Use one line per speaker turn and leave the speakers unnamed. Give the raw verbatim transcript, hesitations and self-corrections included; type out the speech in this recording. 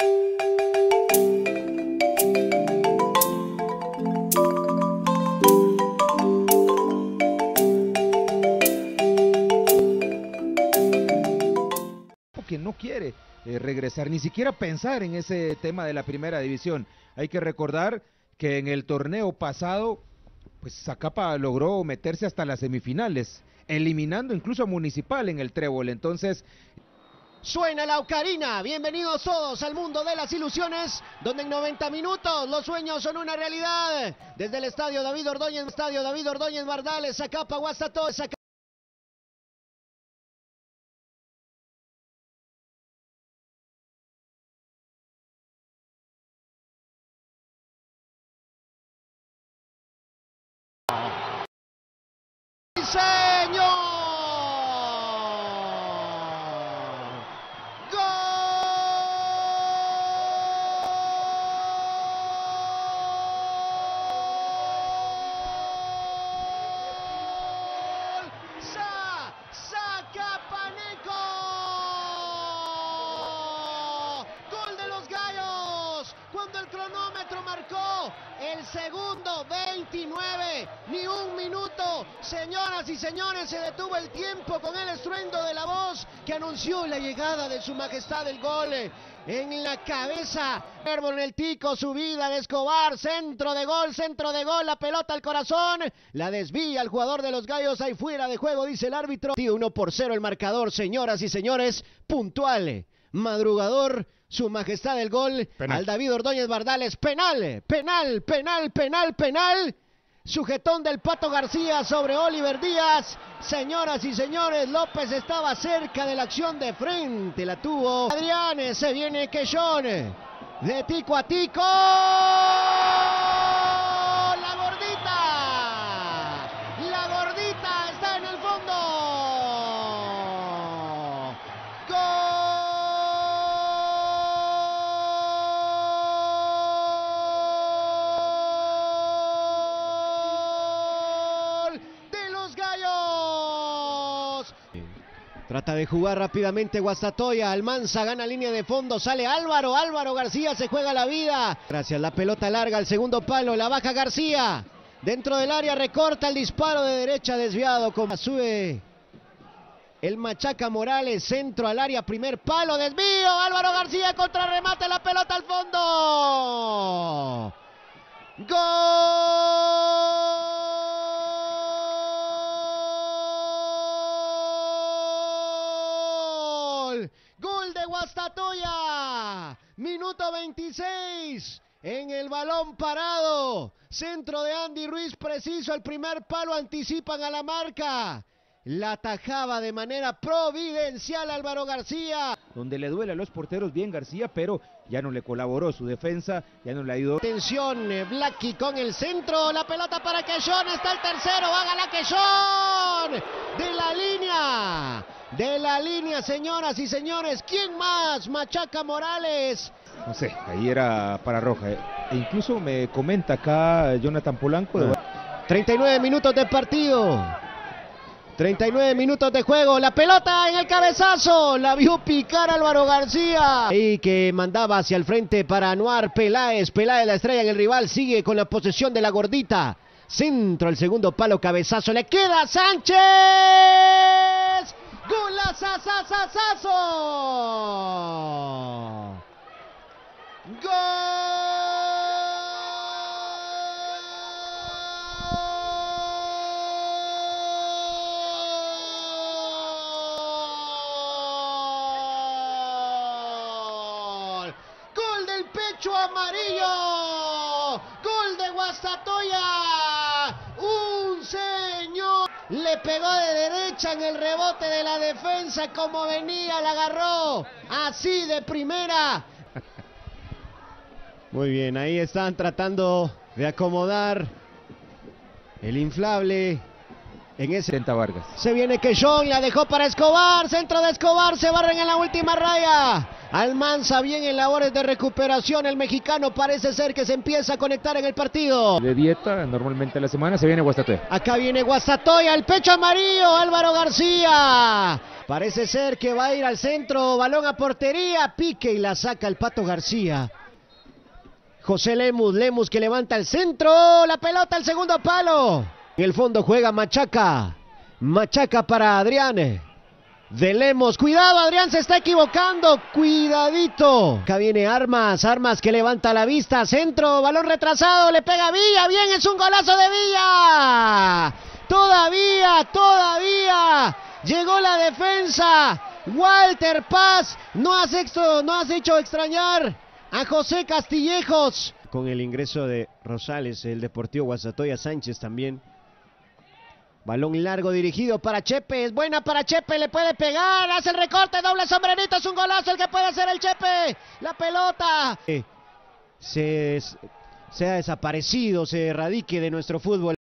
Que no quiere eh, regresar, ni siquiera pensar en ese tema de la primera división. Hay que recordar que en el torneo pasado, pues Zacapa logró meterse hasta las semifinales, eliminando incluso a Municipal en el trébol. Entonces,
suena la ocarina. Bienvenidos todos al mundo de las ilusiones, donde en noventa minutos los sueños son una realidad. Desde el estadio David Ordóñez, estadio David Ordóñez Bardales, Zacapa, Guastatoya, Zacapa. ¡Señor! Cuando el cronómetro marcó el segundo veintinueve, ni un minuto, señoras y señores, se detuvo el tiempo con el estruendo de la voz que anunció la llegada de su majestad el gol. En la cabeza, en el tico, subida de Escobar, centro de gol, centro de gol, la pelota al corazón, la desvía el jugador de los Gallos, ahí fuera de juego, dice el árbitro. uno por cero el marcador, señoras y señores, puntual, madrugador, su majestad el gol, penal. Al David Ordóñez Bardales, penal, penal, penal, penal, penal, sujetón del Pato García sobre Oliver Díaz. Señoras y señores, López estaba cerca de la acción de frente, la tuvo Adrián, se viene Quechón, de tico a tico, la gordita, la gordita está en el fondo, gol. Trata de jugar rápidamente Guastatoya, Almanza gana línea de fondo, sale Álvaro, Álvaro García se juega la vida. Gracias, la pelota larga al segundo palo, la baja García. Dentro del área recorta el disparo de derecha desviado, como sube el Machaca Morales, centro al área, primer palo, desvío, Álvaro García contra remate, la pelota al fondo. ¡Gol! Gol de Guastatoya, minuto veintiséis, en el balón parado, centro de Andy Ruiz, preciso el primer palo, anticipan a la marca, la atajaba de manera providencial Álvaro García.
Donde le duele a los porteros bien García, pero ya no le colaboró su defensa, ya no le ayudó.
Atención, Blacky con el centro, la pelota para Quechón, está el tercero, hágala Quechón, de la línea. De la línea, señoras y señores, ¿quién más? Machaca Morales.
No sé, ahí era para roja. E incluso me comenta acá Jonathan Polanco. De...
treinta y nueve minutos de partido. treinta y nueve minutos de juego. La pelota en el cabezazo. La vio picar Álvaro García. Ahí que mandaba hacia el frente para Anuar Peláez. Peláez la estrella en el rival. Sigue con la posesión de la gordita. Centro al segundo palo, cabezazo. Le queda Sánchez. ¡Golazazazazazo! ¡Gol! ¡Gol del pecho amarillo! ¡Gol de Guastatoya! ¡Un señor! Le pegó de derecha en el rebote de la defensa, como venía, la agarró así de primera. Muy bien, ahí están tratando de acomodar el inflable en ese.
Tenta Vargas.
Se viene Quechón, la dejó para Escobar, centro de Escobar, se barren en la última raya. Almanza bien en labores de recuperación, el mexicano parece ser que se empieza a conectar en el partido.
De dieta, normalmente a la semana se viene Guastatoya.
Acá viene Guastatoya, el pecho amarillo, Álvaro García. Parece ser que va a ir al centro, balón a portería, pique y la saca el Pato García. José Lemus, Lemus que levanta el centro, la pelota al segundo palo. En el fondo juega Machaca, Machaca para Adrián. De Lemos, cuidado, Adrián se está equivocando, cuidadito. Acá viene Armas, Armas que levanta la vista, centro, balón retrasado, le pega a Villa, bien, es un golazo de Villa. Todavía, todavía, llegó la defensa. Walter Paz, no has hecho, no has hecho extrañar a José Castillejos. Con el ingreso de Rosales, el Deportivo Guastatoya Sánchez también. Balón largo dirigido para Chepe, es buena para Chepe, le puede pegar, hace el recorte, doble sombrerito, es un golazo el que puede hacer el Chepe, la pelota. Se, se ha desaparecido, se erradique de nuestro fútbol.